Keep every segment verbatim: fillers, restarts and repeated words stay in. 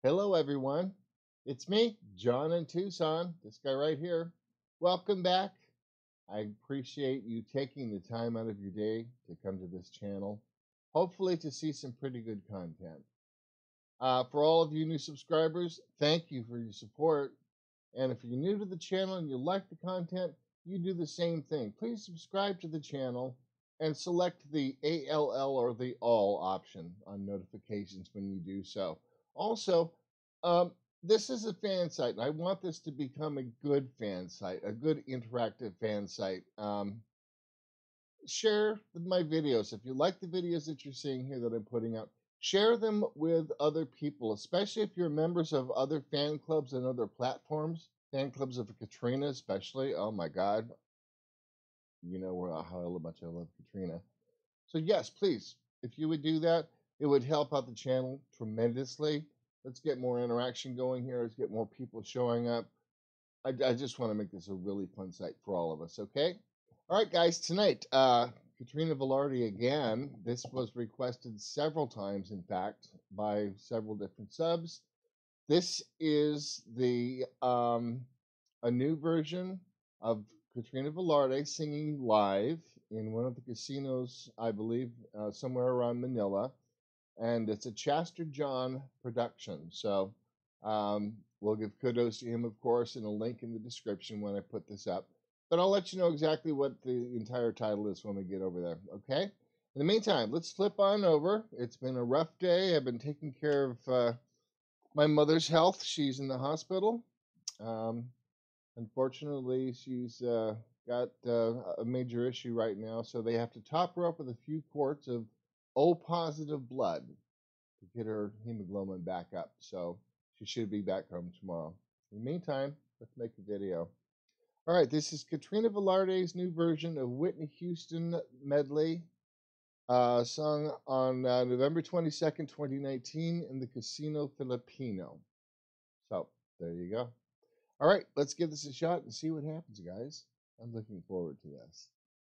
Hello, everyone. It's me, John in Tucson, this guy right here. Welcome back. I appreciate you taking the time out of your day to come to this channel, hopefully to see some pretty good content. Uh, for all of you new subscribers, thank you for your support. And if you're new to the channel and you like the content, you do the same thing. Please subscribe to the channel and select the A L L or the all option on notifications when you do so. Also, um, this is a fan site, and I want this to become a good fan site, a good interactive fan site. Um, share my videos. If you like the videos that you're seeing here that I'm putting out, share them with other people, especially if you're members of other fan clubs and other platforms. Fan clubs of Katrina, especially. Oh my God. You know how much I love Katrina. So yes, please, if you would do that, it would help out the channel tremendously. Let's get more interaction going here. Let's get more people showing up. I, I just want to make this a really fun site for all of us, okay? All right, guys, tonight, uh, Katrina Velarde again. This was requested several times, in fact, by several different subs. This is the um, a new version of Katrina Velarde singing live in one of the casinos, I believe, uh, somewhere around Manila. And it's a ChasterJohn production. So um, we'll give kudos to him, of course, and a link in the description when I put this up. But I'll let you know exactly what the entire title is when we get over there, okay? In the meantime, let's flip on over. It's been a rough day. I've been taking care of uh, my mother's health. She's in the hospital. Um, unfortunately, she's uh, got uh, a major issue right now, so they have to top her up with a few quarts of O positive blood to get her hemoglobin back up. So she should be back home tomorrow. In the meantime, let's make a video. All right, this is Katrina Velarde's new version of Whitney Houston Medley, uh, sung on uh, November twenty-second, twenty nineteen in the Casino Filipino. So there you go. All right, let's give this a shot and see what happens, guys. I'm looking forward to this.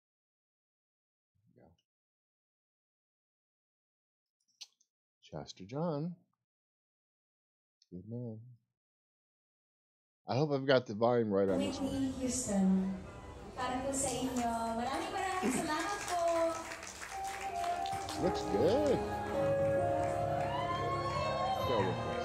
ChasterJohn. Good man. I hope I've got the volume right on this one. Whitney Houston. Para po sa inyo. Maraming maraming salamat po. Looks good. So looks good.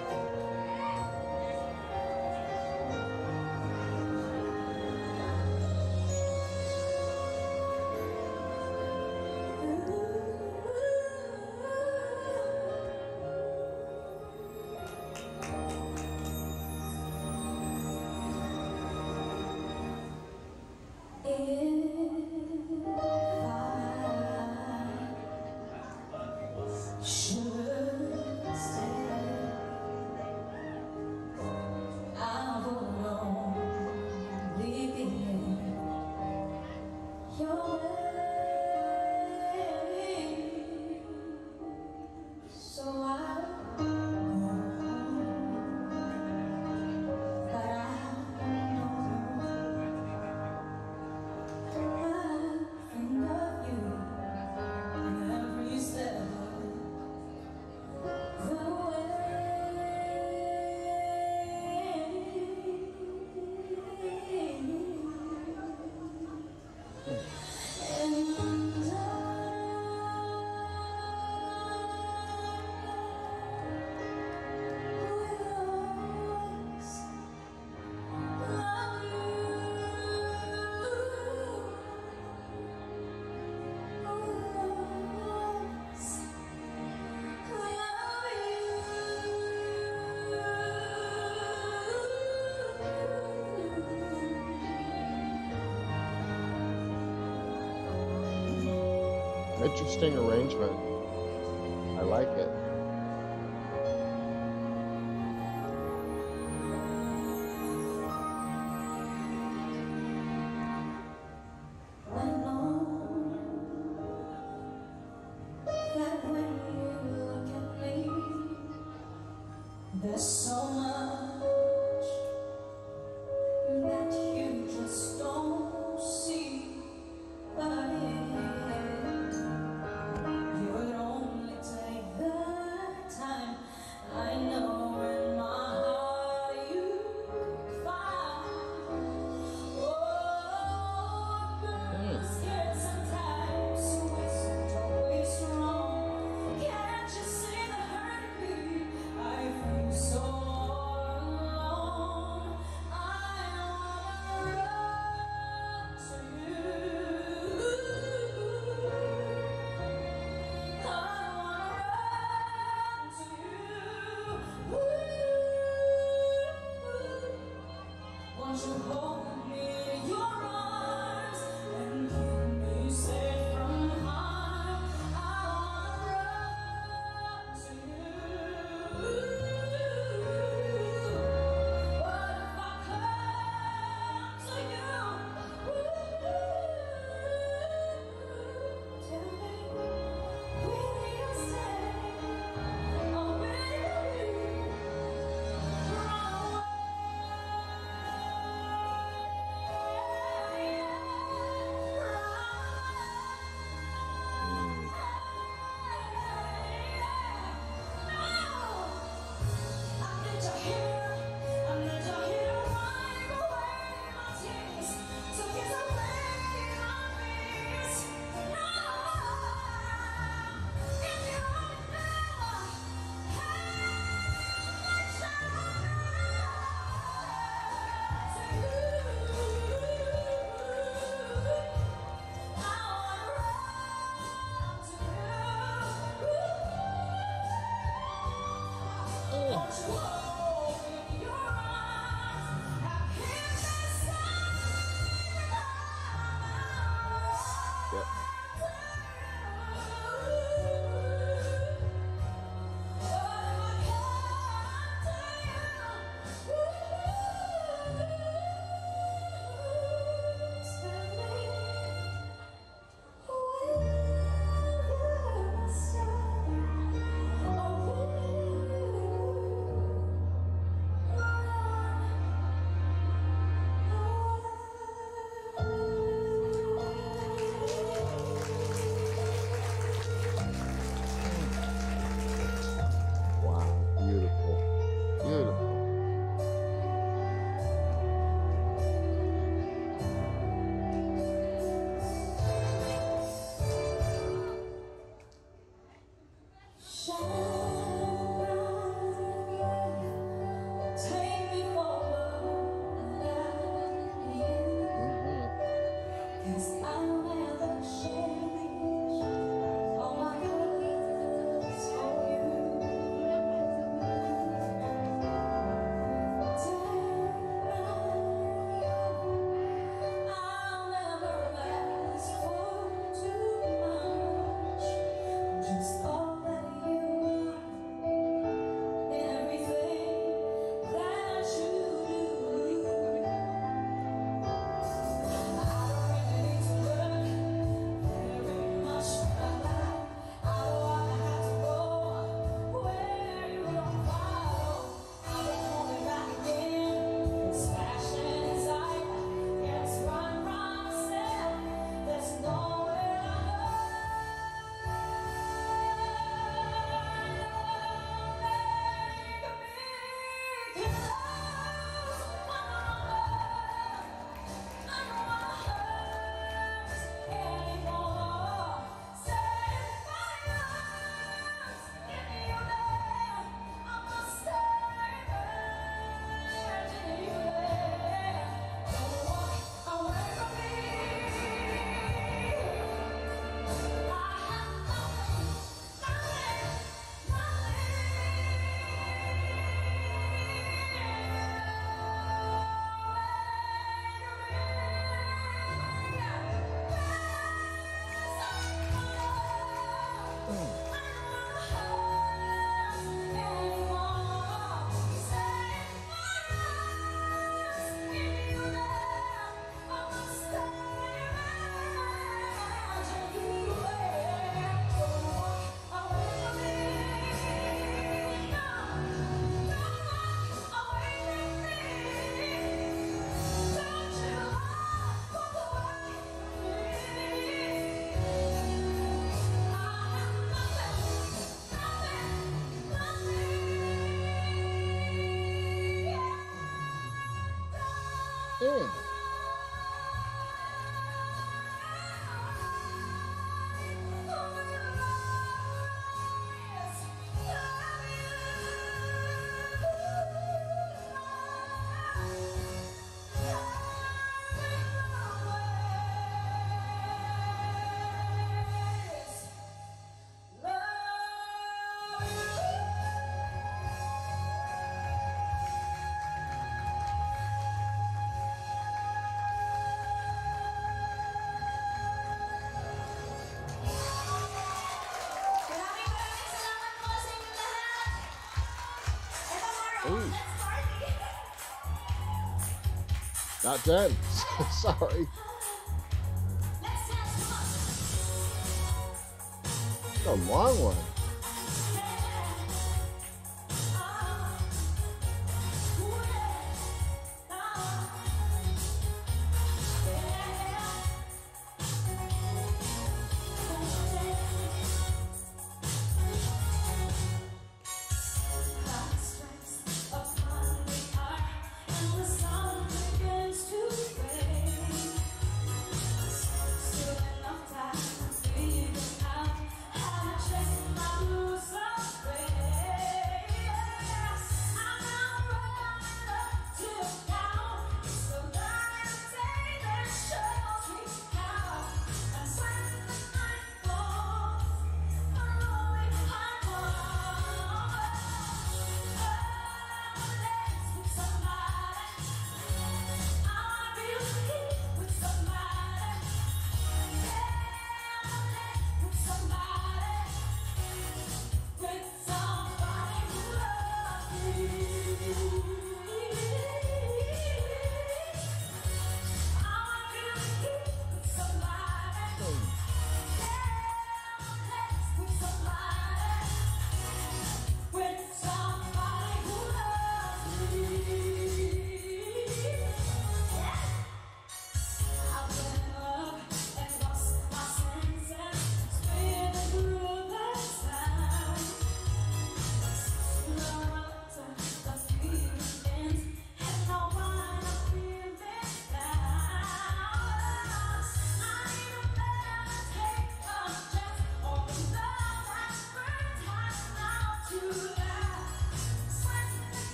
Interesting arrangement. I like it. There's so much that you just don't see, but it, you would only take the time. I know in my in. Ooh. Not done. Sorry. It's a long one.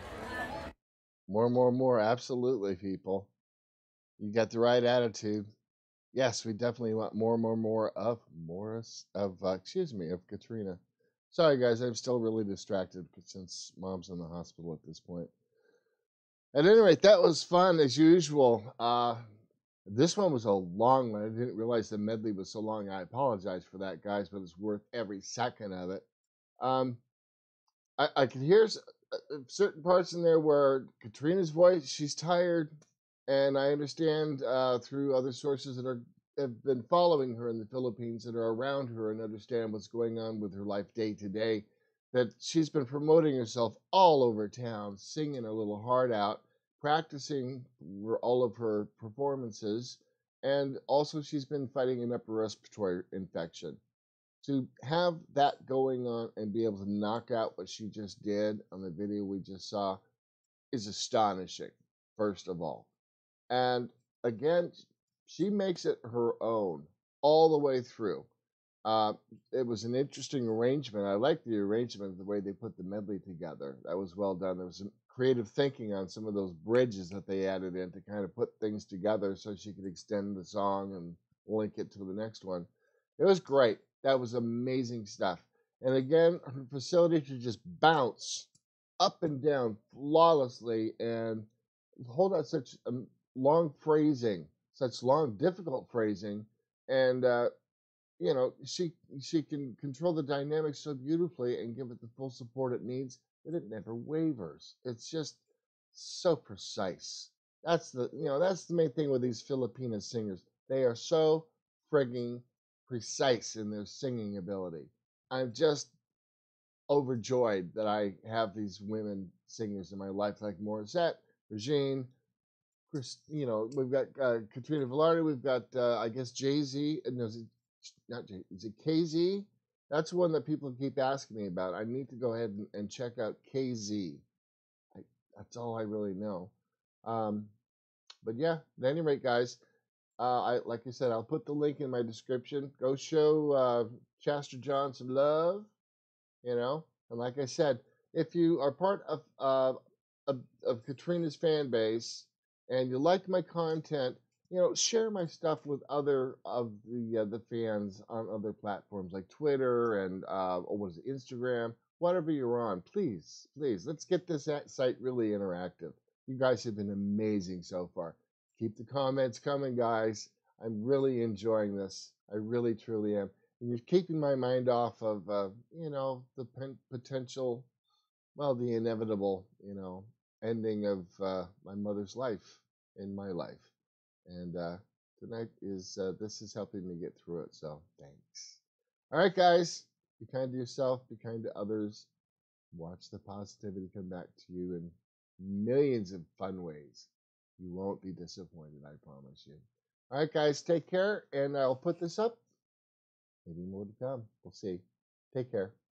More, more, more. Absolutely, people. You got the right attitude. Yes, we definitely want more, more, more of Morris, of, uh, excuse me, of Katrina. Sorry, guys, I'm still really distracted since mom's in the hospital at this point. At any rate, that was fun as usual. Uh, this one was a long one. I didn't realize the medley was so long. I apologize for that, guys, but it's worth every second of it. Um, I, I could hear s- uh, uh, certain parts in there where Katrina's voice, she's tired, and I understand uh, through other sources that are have been following her in the Philippines that are around her and understand what's going on with her life day to day, that she's been promoting herself all over town, singing her little heart out, practicing for all of her performances, and also she's been fighting an upper respiratory infection. To have that going on and be able to knock out what she just did on the video we just saw is astonishing, first of all. And again, she makes it her own all the way through. Uh, it was an interesting arrangement. I like the arrangement, the way they put the medley together. That was well done. There was some creative thinking on some of those bridges that they added in to kind of put things together so she could extend the song and link it to the next one. It was great. That was amazing stuff. And again, her facility to just bounce up and down flawlessly and hold out such um, long phrasing, such long, difficult phrasing, and uh, you know, she she can control the dynamics so beautifully and give it the full support it needs that it never wavers. It's just so precise. That's the you know that's the main thing with these Filipino singers. They are so frigging precise in their singing ability. I'm just overjoyed that I have these women singers in my life like Morissette, Regine, Chris. You know, we've got uh, Katrina Velarde. We've got uh, I guess Jay Z. No, is it not Jay? Is it K Z? That's one that people keep asking me about. I need to go ahead and, and check out K Z. I, that's all I really know. Um, but yeah, at any rate, guys, uh, I like I said, I'll put the link in my description. Go show uh, ChasterJohn some love. You know, and like I said, if you are part of uh, of, of Katrina's fan base and you like my content, you know, share my stuff with other of the uh, the fans on other platforms like Twitter and uh, or was it Instagram, whatever you're on. Please, please, let's get this site really interactive. You guys have been amazing so far. Keep the comments coming, guys. I'm really enjoying this. I really, truly am. And you're keeping my mind off of, uh, you know, the pen- potential, well, the inevitable, you know, ending of uh, my mother's life in my life. And uh, tonight is, uh, this is helping me get through it. So thanks. All right, guys, be kind to yourself, be kind to others. Watch the positivity come back to you in millions of fun ways. You won't be disappointed, I promise you. All right, guys, take care, and I'll put this up. Maybe more to come. We'll see. Take care.